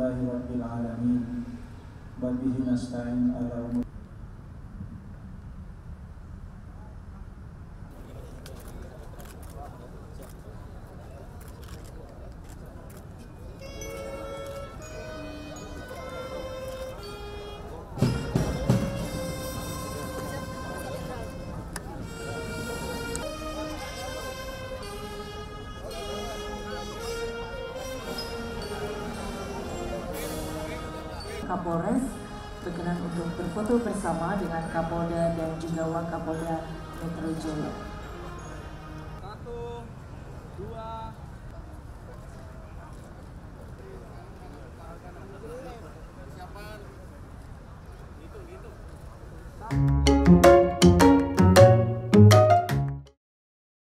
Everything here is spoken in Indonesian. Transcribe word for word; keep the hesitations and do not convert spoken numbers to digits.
Alhamdulillahi Rabbil Alamin. Wa bihi nasta'in ala umur. Kapolres berkenan untuk berfoto bersama dengan Kapolda dan juga Wakapolda Metro Jaya. Satu, dua,